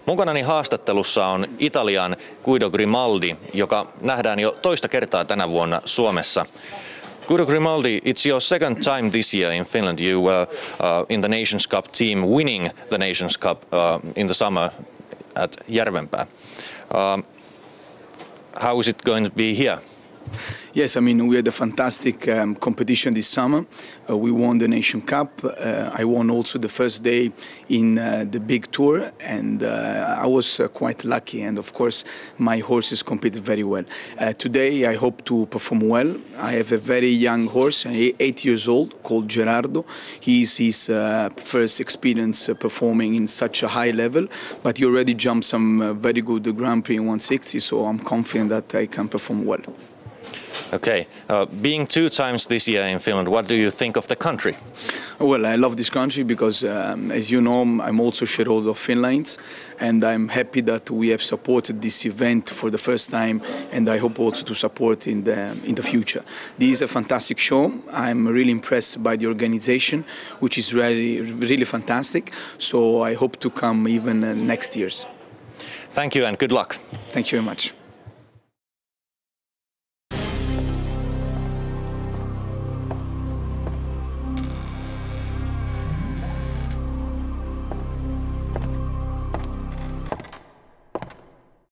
Mukanani haastattelussa on Italian Guido Grimaldi, joka nähdään jo toista kertaa tänä vuonna Suomessa. Guido Grimaldi, it's your second time this year in Finland. You were in the Nations Cup team winning the Nations Cup in the summer at Järvenpää. How is it going to be here? Yes, I mean, we had a fantastic competition this summer. We won the Nation Cup. I won also the first day in the big tour, and I was quite lucky. And of course, my horses competed very well. Today, I hope to perform well. I have a very young horse, 8 years old, called Gerardo. He's his first experience performing in such a high level, but he already jumped some very good Grand Prix in 160, so I'm confident that I can perform well. Okay, being 2 times this year in Finland, what do you think of the country? Well, I love this country because, as you know, I'm also shareholder of Finlands, and I'm happy that we have supported this event for the first time, and I hope also to support in the future. This is a fantastic show. I'm really impressed by the organization, which is really fantastic. So I hope to come even next years. Thank you and good luck. Thank you very much.